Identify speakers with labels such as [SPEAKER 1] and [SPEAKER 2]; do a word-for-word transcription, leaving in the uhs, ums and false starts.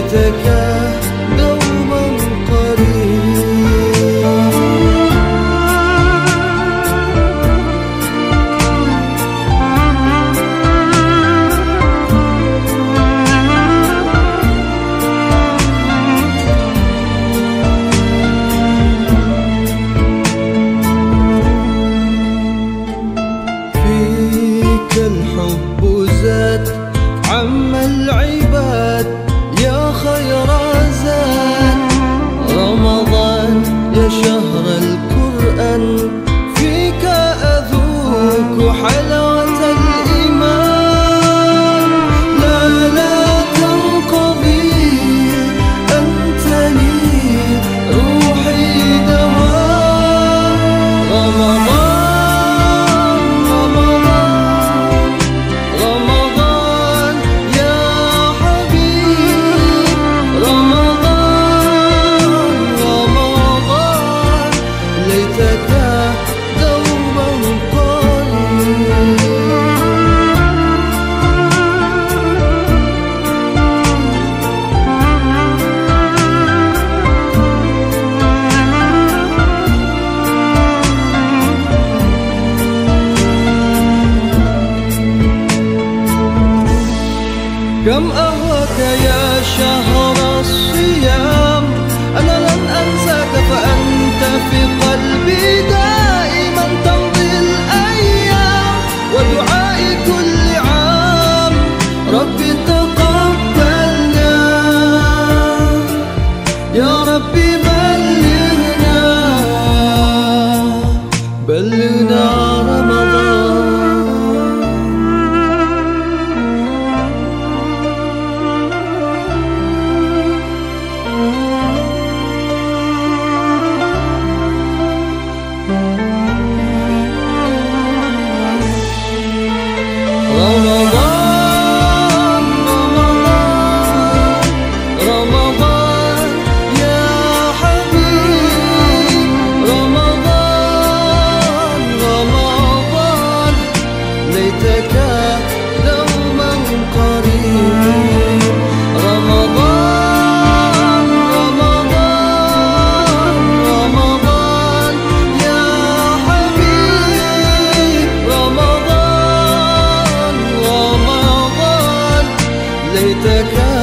[SPEAKER 1] ليتك دوما الحب زاد عم العباد يا خير زاد رمضان يا شهر القرآن فيك أذوق حلاوة الإيمان لا لا تنقضي أنت لي روحي دواء رمضان كم أهواك يا شهر الصيام أنا لن أنساك فأنت في قلبي دائما تمضي الأيام ودعائي كل عام ربي تقبلنا يا ربي بلغنا بلغنا رمضان رمضان رمضان رمضان يا حبيب رمضان رمضان ليتك دوما قريب رمضان رمضان رمضان يا حبيب رمضان ليتك